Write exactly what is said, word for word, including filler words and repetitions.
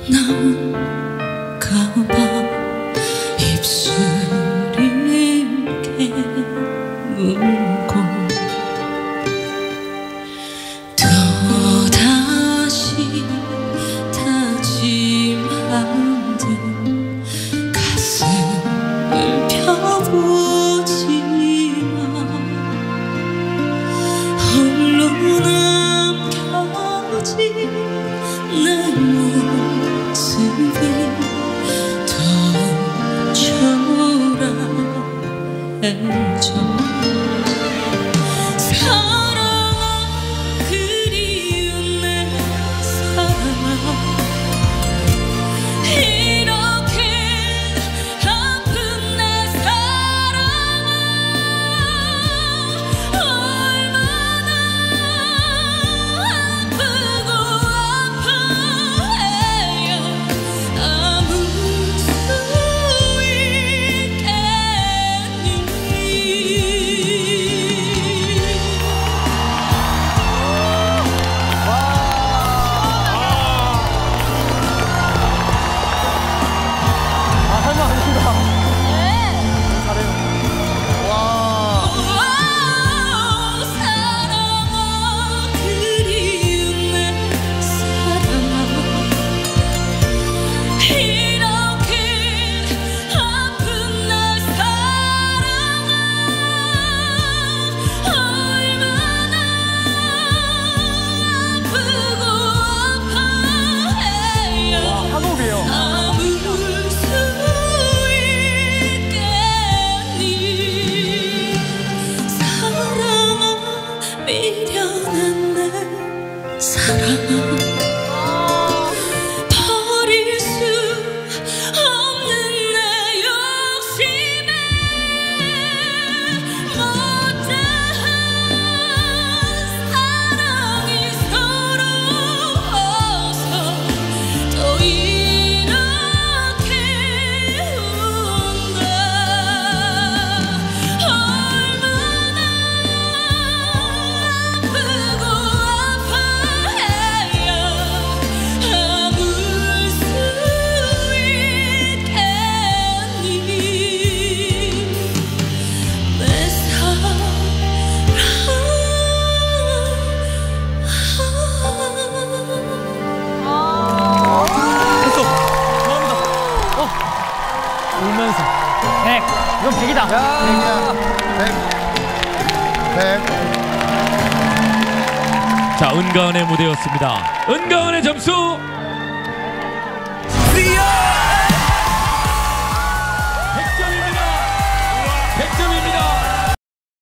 나올까봐 입술을 깨물고 또다시 다짐한 듯 가슴을 펴보지만 홀로 남겨진 내 모습이 더 초라해져 사랑아 그리운 내 사랑아 이렇게 아픈 내 사랑아 얼마나 아프고 아파해야 아물 수 미련한 내 사랑아 버릴 수 없는 내 욕심에 못다한 사랑이 서러워서 또 이렇게 운다 얼마나 아프고 아파해야 아물 수 있겠니 내 사랑 됐어. 감사합니다. 어. 울면서. 백. 이건 백이다. 백이야. 백. 백. 자, 은가은의 무대였습니다. 은가은의 점수. 리얼!